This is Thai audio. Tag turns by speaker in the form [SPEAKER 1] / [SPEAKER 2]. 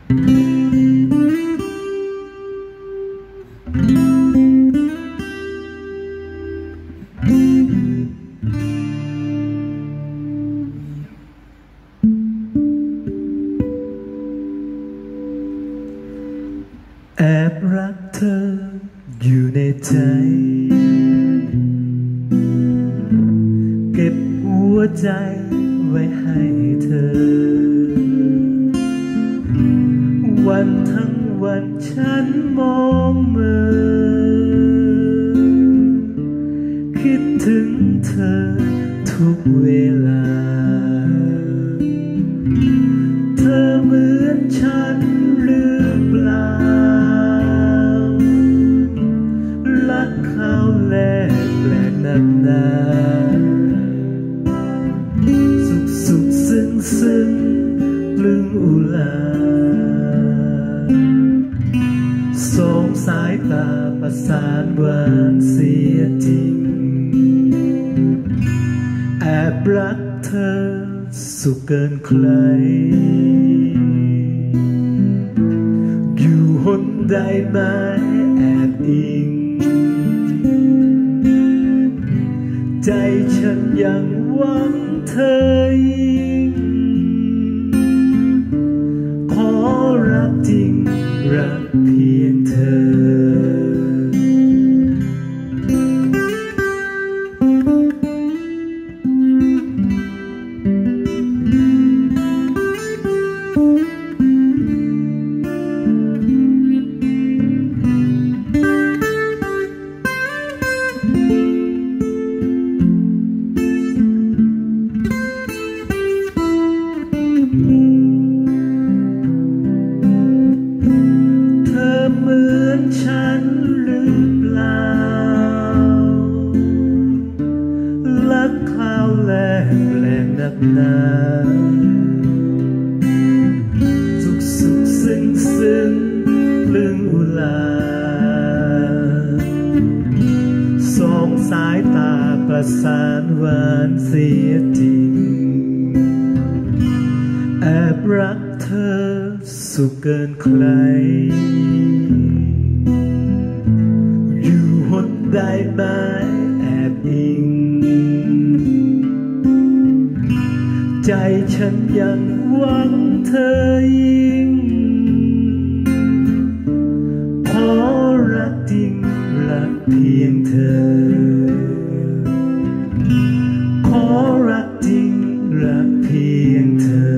[SPEAKER 1] แอบรักเธออยู่ในใจเก็บหัวใจไว้ให้เธอวันทั้งวันฉันมองเมื่อคิดถึงเธอทุกเวลาเธอเหมือนฉันหรือเปล่ารักเขาแลกแปลกนักหนาสุขซึ้งปลึงอุลาสองสายตาประสานหวานเสียจริงแอบรักเธอสุขเกินใครอยู่หนใดไหมแอบอิงใจฉันยังหวังเธอยิ่งขอรักจริงรักเพียงเธอเหมือนฉันหรือเปล่ารักเขาแลกแปลกนักหนาสุขซึ้งปลึงอุลาสองสายตาประสานหวานเสียจริงแอบรักเธอสุขเกินใครอยู่หนใดไหมแอบอิงใจฉันยังหวังเธอยิ่งขอรักจริงรักเพียงเธอขอรักจริงรักเพียงเธอ